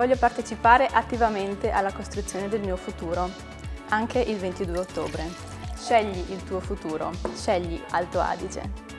Voglio partecipare attivamente alla costruzione del mio futuro, anche il 22 ottobre. Scegli il tuo futuro, scegli Alto Adige.